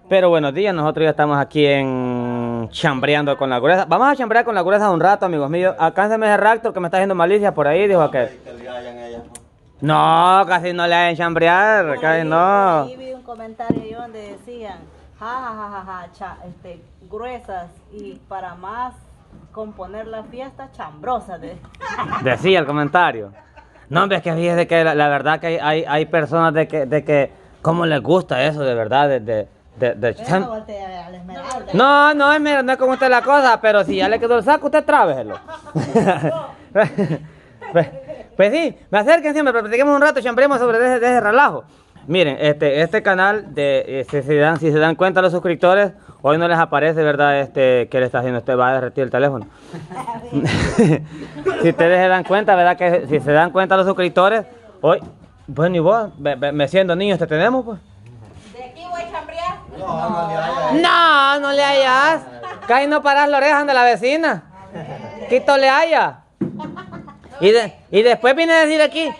Pero buenos días, nosotros ya estamos aquí en chambreando con la gruesa. Vamos a chambrear con la gruesa un rato, amigos míos. Alcánzame ese Raptor que me está haciendo malicia por ahí, dijo aquel. No, casi no le hagan chambrear, casi no. Ahí vi un comentario yo donde decían, gruesas y para más componer la fiesta, chambrosa. Decía el comentario. No, hombre, es que fíjese que la verdad que hay personas de que cómo les gusta eso, de verdad, no es como usted la cosa, pero si ya le quedó el saco, usted trábeselo. Pues sí, me acerquen siempre, pero platiquemos un rato, chambremos sobre ese relajo. Miren, este canal, si se dan cuenta los suscriptores, hoy no les aparece, ¿verdad? ¿Qué le está haciendo? Usted va a derretir el teléfono. Si ustedes se dan cuenta, ¿verdad? Que si se dan cuenta los suscriptores, hoy, bueno, y vos, me siendo niños, ¿te tenemos, pues? ¿De aquí voy a chambrear? No le hayas. Casi no paras la oreja de la vecina. Quito le haya. Y después viene a decir aquí.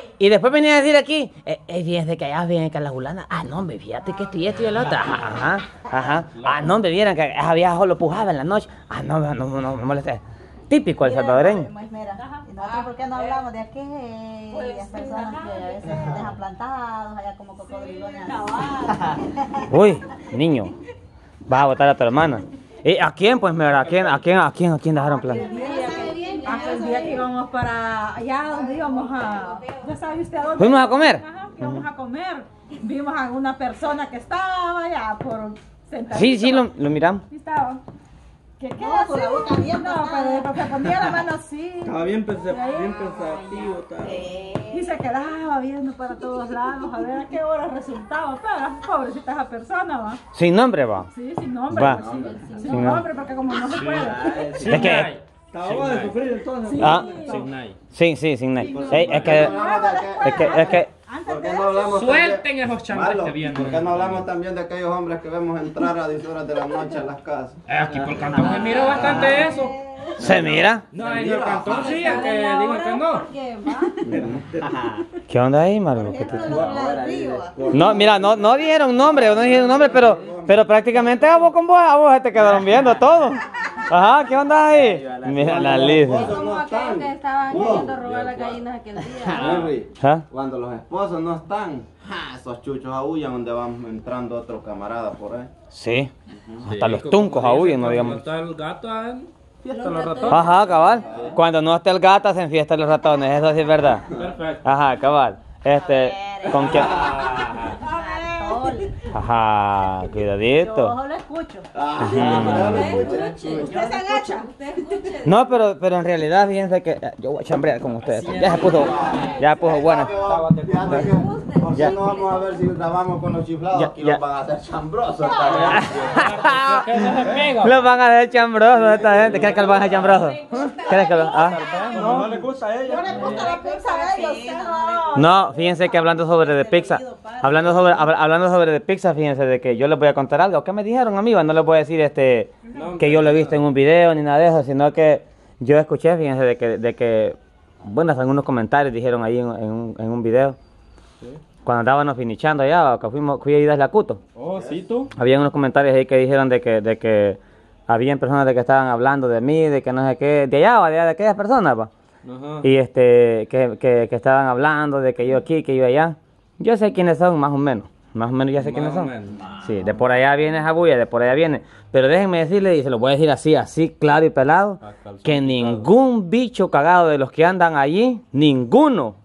Fíjense que allá viene que la fulana. Ah, no, hombre, fíjate que esto y el otro. Ajá. Ah, no, hombre, vieran que esa vieja lo pujaba en la noche. Ah, no me molestes. Típico el salvadoreño. ¿Y nosotros por qué no hablamos de aquellas personas que a veces dejan plantados allá como cocodrilones? Uy, niño, vas a botar a tu hermana. ¿Y a quién, pues, mira? ¿A quién dejaron plantados? El día que íbamos para allá donde íbamos a... ¿Ya sabe usted a dónde? ¿Fuimos a comer? Ajá, íbamos a comer. Vimos a una persona que estaba allá por sentadito. Sí, lo miramos. Sí estaba. ¿Qué con la boca abierta. No, pero se ponía la mano así. Estaba bien pensativo. Y se quedaba viendo para todos lados a ver a qué hora resultaba. Pero pobrecita esa persona, ¿va? Sin nombre, va. Sí, sin nombre. Va. Pues, sí. Sin nombre, porque como no se puede. Es que... Estaba de sufrir entonces. Ah, Sin sí, sin nai. Es que... ¿Por qué no hablamos Suelten esos chambres que vienen. ¿Por qué no hablamos también de aquellos hombres que vemos entrar a 10 horas de la noche a las casas? Aquí por Cantón se mira bastante eso. ¿Se mira? No, en el Cantón sí, es que digo que no. ¿Qué onda ahí, Marlo? No, mira, no dijeron nombre, pero prácticamente a vos te quedaron viendo todo. Ajá, ¿qué onda ahí? Mira la lista. Como aquellos que estaban queriendo robar las gallinas aquel día. Henry, ¿Ah? cuando los esposos no están, esos chuchos aullan donde van entrando otros camaradas por ahí. Sí, hasta los tuncos aúllan, no digamos. Está el gato, fiesta los ratones. Ajá, cabal. Cuando no esté el gato se enfiestan los ratones, eso sí es verdad. Perfecto. Ajá, cabal. ¿Con quién? Ajá, cuidadito. Yo lo escucho. Usted se agacha. No, pero en realidad fíjense que yo voy a chambrear con ustedes. Ya se puso buena. ¿Por qué no vamos a ver si grabamos con los chiflados? Aquí los van a hacer chambrosos. Los van a hacer chambrosos esta gente. ¿Crees que los van a hacer chambrosos? ¿Crees que No les gusta a ella. No les gusta la pizza de ellos. No, fíjense que hablando sobre de pizza, hablando sobre de pizza, fíjense de que yo les voy a contar algo. ¿Qué me dijeron, amigo? No les voy a decir que yo lo he visto en un video ni nada de eso, sino que yo escuché, fíjense de que bueno, algunos comentarios dijeron ahí en un video. Cuando andábamos finichando allá, que fui a ir a la Cuto. Oh, ¿sí tú? Habían unos comentarios ahí que dijeron de que habían personas de que estaban hablando de mí, de que no sé qué, de allá, de aquellas personas, pa. Ajá. Y que estaban hablando de que yo aquí, que yo allá. Yo sé quiénes son, más o menos ya sé quiénes son. Sí, de por allá viene esa bulla, de por allá viene. Pero déjenme decirle, y se lo voy a decir así claro y pelado, que ningún bicho cagado de los que andan allí, ninguno,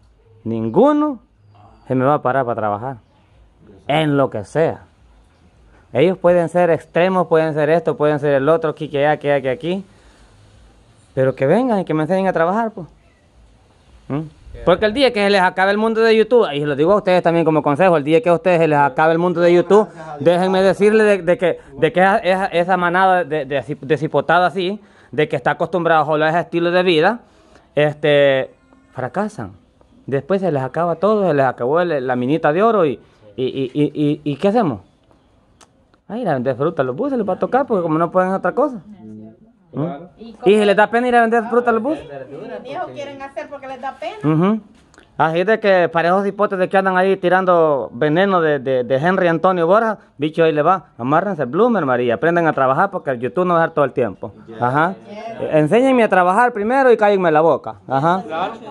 se me va a parar para trabajar. En lo que sea. Ellos pueden ser extremos, pueden ser esto, pueden ser el otro, aquí, que allá, que aquí. Pero que vengan y que me enseñen a trabajar, pues. Porque el día que se les acabe el mundo de YouTube, y se lo digo a ustedes también como consejo, el día que a ustedes se les acabe el mundo de YouTube, déjenme decirles de que esa manada de cipotada así, de que está acostumbrado a ese estilo de vida, fracasan. Después se les acaba todo, se les acabó la minita de oro y ¿qué hacemos? Ay, ir a vender fruta a los buses les va a tocar porque como no pueden hacer otra cosa. Claro. ¿Y se les da pena ir a vender fruta a los buses? Mis hijos quieren hacer porque les da pena. Así de que para esos hipotes de que andan ahí tirando veneno de Henry Antonio Borja, bicho ahí le va, amárrense el bloomer, María, aprendan a trabajar porque el YouTube no va a dejar todo el tiempo. Ajá. Enséñenme a trabajar primero y cállenme la boca. Ajá.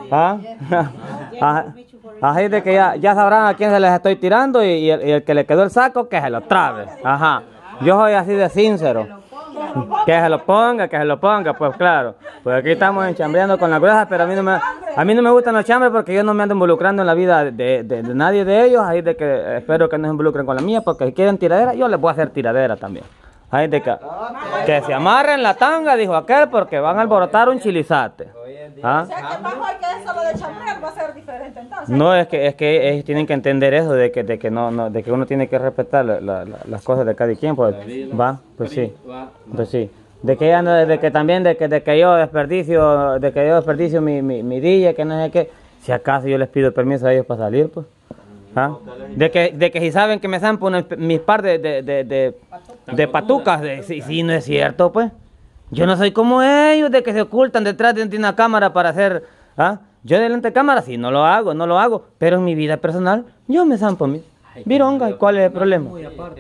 Ajá. Así de que ya sabrán a quién se les estoy tirando y el que le quedó el saco, que se lo trabe. Ajá. Yo soy así de sincero. Que se lo ponga, pues claro. Pues aquí estamos enchambreando con las gruesas, pero a mí no me gustan los chambres porque yo no me ando involucrando en la vida de nadie de ellos. Ahí de que espero que no se involucren con la mía, porque si quieren tiradera, yo les voy a hacer tiradera también. Ahí de que se amarren la tanga, dijo aquel, porque van a alborotar un chilizate. ¿Ah? O sea que más hoy que eso lo de chambrear va a ser diferente entonces. No, es que ellos tienen que entender eso, de que uno tiene que respetar las cosas de cada quien, pues, va, pues sí, pues sí. De que yo desperdicio mi día, que no sé qué, si acaso yo les pido permiso a ellos para salir, pues. ¿Ah? De que si saben que me zampo mis par de patucas, si no es cierto, pues. Yo no soy como ellos, de que se ocultan detrás de una cámara para hacer... ¿Ah? Yo delante de cámara sí, no lo hago, pero en mi vida personal yo me zampo mis virongas. ¿Cuál es el problema?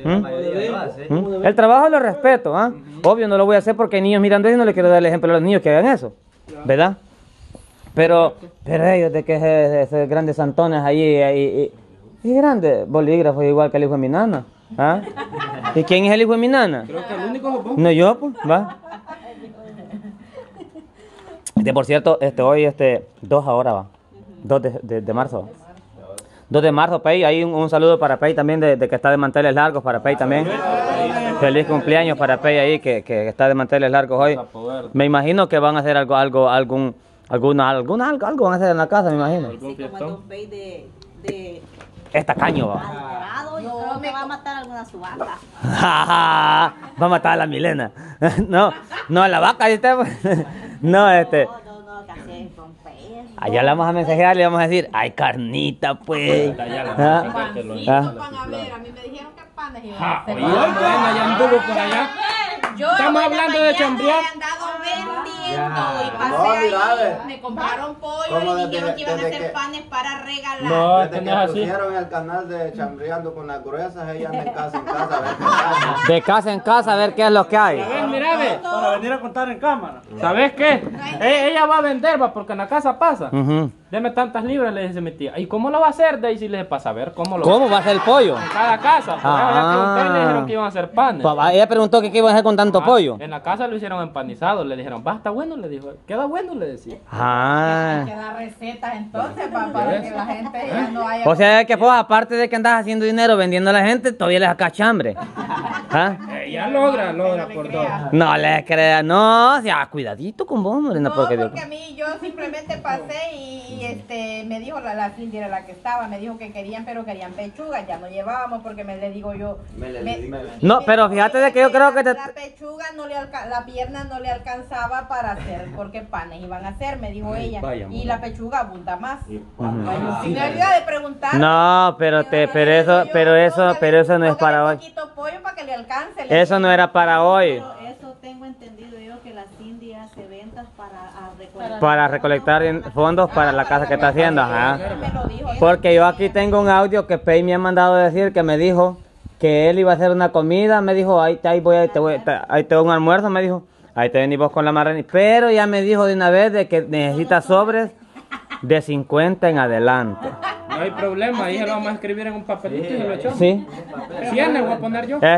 El trabajo lo respeto, ¿ah? Obvio no lo voy a hacer porque hay niños mirando eso y no le quiero dar el ejemplo a los niños que hagan eso, ¿verdad? Pero ellos de que esos grandes santones ahí y grandes bolígrafos igual que el hijo de mi nana, ¿ah? ¿Y quién es el hijo de mi nana? Creo que el único es vos. No, yo, pues, va. Por cierto, hoy 2 ahora va. 2 de marzo. 2 de marzo, Pei. Ahí un saludo para Pei también, de que está de manteles largos, para Pei también. Feliz cumpleaños para Pei ahí, que está de manteles largos hoy. Me imagino que van a hacer algo van a hacer en la casa, me imagino. Sí, como el Don Pei de Esta caño va. alterado, yo creo que va a matar alguna subasta. Va a matar a la Milena. No, a la vaca, ahí está. No, No, que así es Don Pei. allá le vamos a mensajear, le vamos a decir, ay, carnita, pues. Pancitos van a ver, a mí me dijeron que panes iban a hacer. Oye, bueno, ya anduvo por allá. Estamos hablando de chambrear. He andado vendiendo y No, pasé mira, ahí, ve. me compraron pollo Como y dijeron que iban a desde hacer que- panes para regalar. No, Desde que que no es así. pusieron el canal de Chambreando con las gruesas, ella anda en casa, a ver qué pasa. De casa en casa a ver qué es lo que hay. Ven, mira, ve. Para venir a contar en cámara. ¿Sabes qué? Ella va a vender, va, porque en la casa pasa. Ujú. Deme tantas libras, le dice mi tía. ¿Y cómo lo va a hacer, Daisy? Le dije, para saber cómo lo ¿Cómo va a ser el pollo? En cada casa. Pues, Ah. ella preguntó y le dijeron que iban a hacer panes. Ella preguntó que qué iba a hacer con tanto pollo. En la casa lo hicieron empanizado. Le dijeron, va, está bueno, le dijo. Queda bueno, le decía. Ah. Hay que dar recetas entonces para que la gente ya no haya... O sea que pues, aparte de que andas haciendo dinero vendiendo a la gente, todavía le sacas chambre. ¿Ah? Ella logra por dos. No le creas, no, o sea, cuidadito con vos, Morena, No, porque porque a mí yo simplemente pasé y me dijo la Cindy era la que estaba, me dijo que querían, pero querían pechuga, ya no llevábamos porque le digo yo. No, pero fíjate de que yo creo que te... La pechuga la pierna no le alcanzaba para hacer, porque panes iban a hacer, me dijo ella. Y la pechuga abunda más. Sin necesidad de preguntar. No, pero eso no es para hoy. Un poquito pollo para que le alcance. Eso no era para hoy. Eso tengo entendido yo que la Cindy hace ventas recolectar. Para recolectar fondos para la casa que está haciendo, ajá. Me lo dijo. Porque yo aquí tengo un audio que Pei me ha mandado decir, que me dijo que él iba a hacer una comida, me dijo, ahí te doy un almuerzo, me dijo, ahí te venís vos con la marrani, pero ya me dijo de una vez de que necesita sobres de 50 en adelante. No hay problema, ahí se lo vamos a escribir en un papelito y se lo echamos. Sí. 100 le voy a poner yo.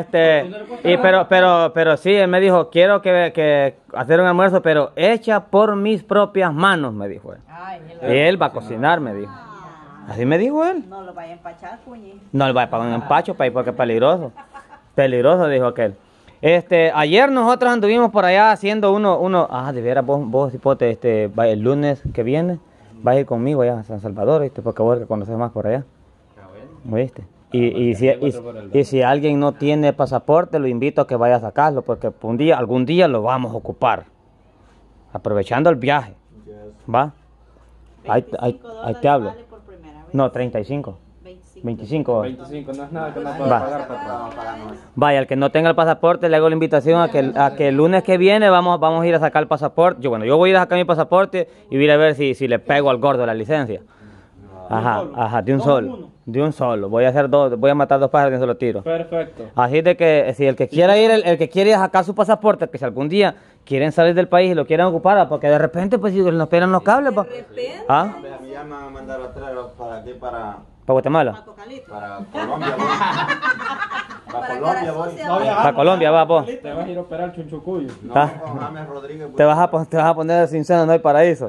Pero sí, él me dijo, quiero que hacer un almuerzo, pero hecha por mis propias manos, me dijo él. Ay, Y él va a cocinar, me dijo. Así me dijo él. No lo vaya a empachar, cuñi. No le va a pagar un empacho, Pei, porque es peligroso. Peligroso, dijo aquel. Ayer nosotros anduvimos por allá haciendo de veras, vos hipote, el lunes que viene, vas a ir conmigo allá a San Salvador, ¿viste? Porque vos que conoces más por allá. ¿Viste? Y si alguien no tiene pasaporte, lo invito a que vaya a sacarlo, porque algún día lo vamos a ocupar. Aprovechando el viaje. ¿Va? Ahí te hablo. Vale por primera vez. No, 35. 25. 25, no es nada que no pueda Va. pagar, papá. Vaya, el que no tenga el pasaporte, le hago la invitación a que el lunes que viene vamos a ir a sacar el pasaporte. Yo voy a ir a sacar mi pasaporte y voy a ir a ver si le pego al gordo la licencia. Ajá, solo. ajá, de un Dos en solo. uno. De un solo. Voy a hacer dos, voy a matar dos pájaros de un solo tiro. Perfecto. Así de que si el que quiera ir, el que quiere ir a sacar su pasaporte, que si algún día quieren salir del país y lo quieran ocupar, porque de repente pues si nos pegan los cables, pa. ¿Ah? A mí ya me van a mandar a traer para aquí, para Guatemala. Apocalipsis. Colombia, voy. Para Colombia, voy. Para Colombia, va, vos. Te vas a ir a operar chunchucuyo. No, Ah. con James Rodríguez. voy. Te vas a poner sin seno, no hay paraíso.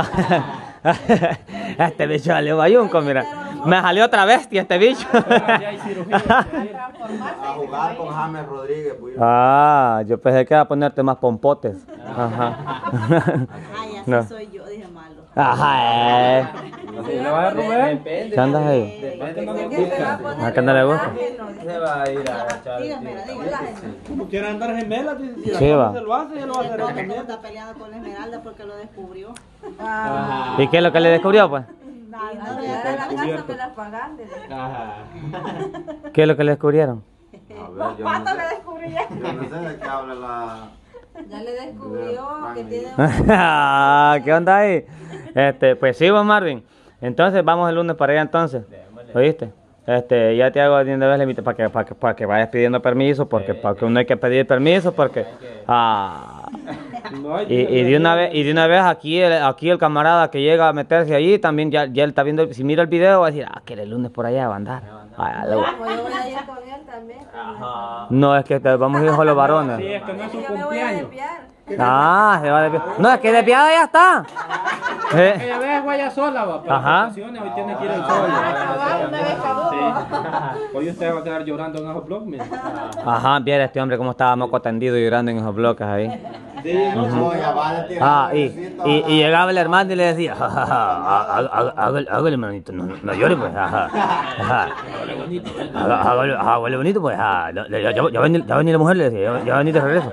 Este bicho salió bayunco, mira. Me salió otra bestia este bicho. Ya hay cirugía. A jugar con James Rodríguez, voy. Ah, yo pensé que iba a ponerte más pompotes. Ajá. Ay, así No. soy yo, dije malo. Ajá, ¿Así le vas a Rubén? ¿Qué andas ahí? ¿A qué no le gusta? Se va a ir a echar. Dígame, dígame. Como quiere andar gemelas, si Sí, la va. cosa se lo hace, ya lo va a hacer él ¿Cómo también. está peleando con la Esmeralda porque lo descubrió? ¿Y qué es lo que le descubrió, pues? ¿Qué es lo que le descubrieron? A ver, yo no sé, yo no sé de qué habla la... Ya le descubrió que tiene ¿Qué onda ahí? Pues sí, vos Marvin. Entonces vamos el lunes para allá entonces. ¿Oíste? Ya te hago de una vez la invitación para que vayas pidiendo permiso, porque uno hay que pedir permiso, porque No hay y de una vez aquí el camarada que llega a meterse allí también ya él está viendo, si mira el video va a decir, que el lunes por allá va a andar. Yo voy a ir con él también. No, es que vamos a ir con los varones. Sí, es que no es su Yo me voy a cumpleaños. desviar. Se va de no, es que desviada ya está. Ella ve vaya sola, va, para Ajá. las vacaciones, hoy tiene que ir el solo. Sí. Hoy usted va a quedar llorando en esos blogs, mira. Ajá, viera este hombre cómo estaba moco tendido y llorando en esos bloques ahí. Sí, no, No, ya va a tirar Y llegaba el hermano y le decía, hágale hermanito, no llore pues, hágale bonito pues, ya va a venir la mujer, le decía, ya va a venir de regreso.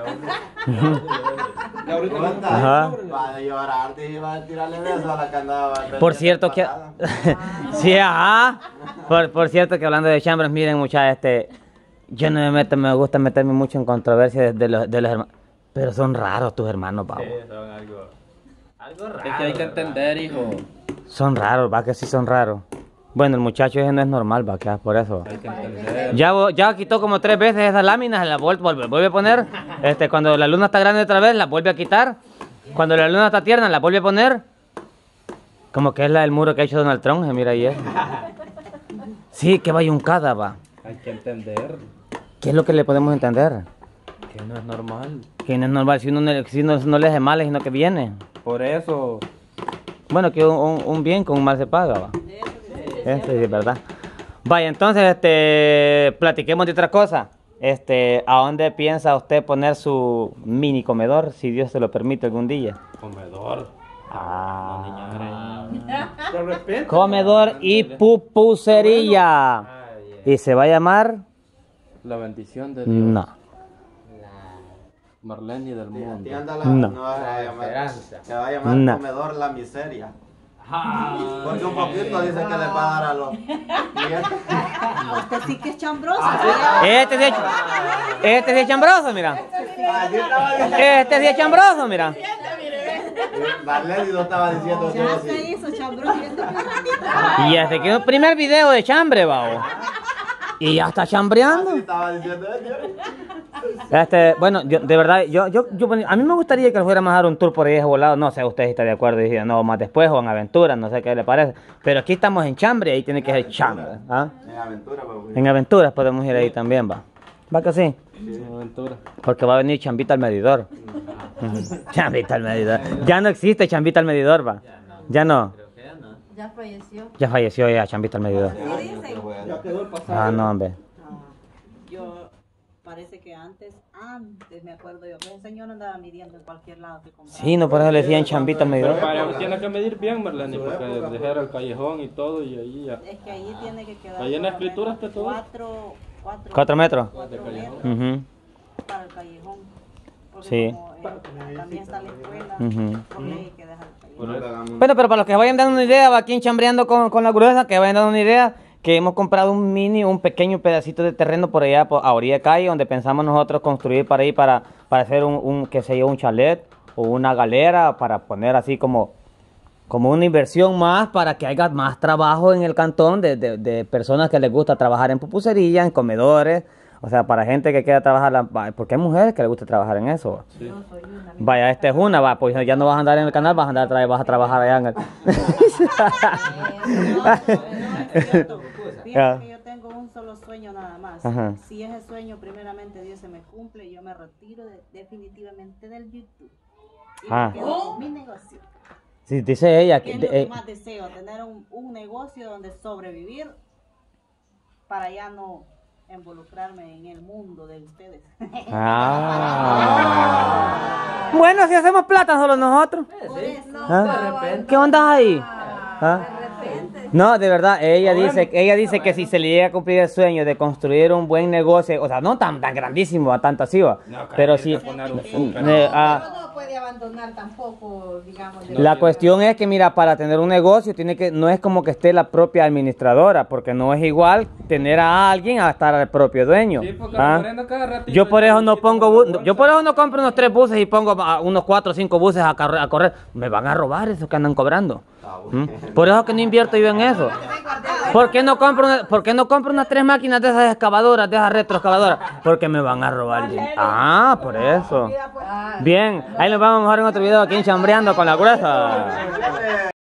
Ajá. Va a llorar, te iba a tirarle besos a la que andaba. Por cierto que... sí, ajá. Por cierto que hablando de chambres, miren muchachos, yo no me gusta meterme mucho en controversia de los hermanos. Pero son raros tus hermanos, pavo. Son algo raro. es que hay que entender, hijo. Son raros, va que sí son raros. Bueno, el muchacho ese no es normal, va, que por eso. Hay que entender. Ya quitó como 3 veces esas láminas, las vuelve a poner. Cuando la luna está grande otra vez, las vuelve a quitar. Cuando la luna está tierna, las vuelve a poner. Como que es la del muro que ha hecho Donald Trump, mira ahí es. Sí, que bayuncada, va. Hay que entender ¿Qué es lo que le podemos entender? que no es normal. Que no es normal si uno no le hace mal, sino que viene. Por eso, Bueno, que un bien con un mal se paga, va. Eso sí es verdad. Vaya, entonces, platiquemos de otra cosa. ¿A dónde piensa usted poner su mini comedor, si Dios se lo permite algún día? comedor. De repente. Comedor y pupusería. ¿Y se va a llamar? La bendición de Dios. No. Marlene del mundo. Entienda No. se va a llamar, esperanza. se va a llamar No. comedor la miseria. Porque un poquito dice que les va a dar a los clientes. Usted sí que es chambroso. Este sí es chambroso, mira. Así estaba diciendo. Este sí es chambroso, mira. Marlene no estaba diciendo que Ya sí. se hizo chambroso. Y este ratito. Y este que es el primer video de chambre, babo. Y ya está chambreando. Así estaba diciendo él. Bueno, de verdad, a mí me gustaría que le fuéramos a dar un tour por ahí volado. No sé, usted si está de acuerdo y dice, no, más después o en aventura, no sé qué le parece. Pero aquí estamos en chambre y ahí tiene que ser chambre. ¿Ah? En aventura, pues. En aventuras podemos ir ahí también, va. ¿Va que sí? Aventura. Porque va a venir Chambita al medidor. Chambita al medidor. Ya no existe Chambita al medidor, va. Ya no. Ya falleció. Ya falleció ya Chambita al medidor. Ya quedó el pasado. No, hombre. Yo parece que antes me acuerdo yo, ese señor andaba midiendo en cualquier lado que compraba. Sí, no, por eso le decían Chambita al Pero medidor. tiene que medir bien, Marlene, porque dejar el callejón y todo, y ahí ya. Es que ahí tiene que quedar. Ahí en la por lo escritura menos está todo. 4 metros. 4 metros Ujú. para el callejón. Porque Sí. como, también está la escuela, Ujú. por ley hay que dejar el callejón. Bueno, pero para los que vayan dando una idea, va aquí en Chambreando con la gruesa, que vayan dando una idea, que hemos comprado un pequeño pedacito de terreno por allá, a orilla de calle, donde pensamos nosotros construir para ahí, para hacer que se yo, un chalet o una galera, para poner así como como una inversión más para que haya más trabajo en el cantón de personas que les gusta trabajar en pupusería, en comedores, o sea, para gente que quiera trabajar, porque hay mujeres que les gusta trabajar en eso. Yo soy una. Vaya, esta es una, va, pues ya no vas a andar en el canal, vas a trabajar allá en el... Fíjate que yo tengo un solo sueño nada más. Ajá. Si ese sueño primeramente Dios se me cumple, yo me retiro definitivamente del YouTube. Y Ah. me quedo con mi negocio. Sí, dice ella ¿Qué es lo que más deseo? Tener un negocio donde sobrevivir para ya no involucrarme en el mundo de ustedes. Ah. Bueno, si hacemos plata solo nosotros. Por eso. ¿Ah? ¿Qué onda ahí? ¿Ah? No, de verdad, ella dice que si se le llega a cumplir el sueño de construir un buen negocio, o sea, no tan grandísimo, a tanto así, va, pero sí. Pero no puede abandonar tampoco, digamos. La cuestión es que, mira, para tener un negocio no es como que esté la propia administradora, porque no es igual tener a alguien a estar al propio dueño. Sí, porque ¿Ah? Moreno cada ratito Yo por eso no pongo yo por eso no compro unos 3 buses y pongo unos 4 o 5 buses a correr. Me van a robar esos que andan cobrando. Por eso que no invierto yo en eso. ¿Por qué no compro unas 3 máquinas de esas excavadoras, de esas retroexcavadoras? Porque me van a robar. Ah, por eso. Bien, ahí nos vamos mejor en otro video aquí en Chambreando con la Gruesa.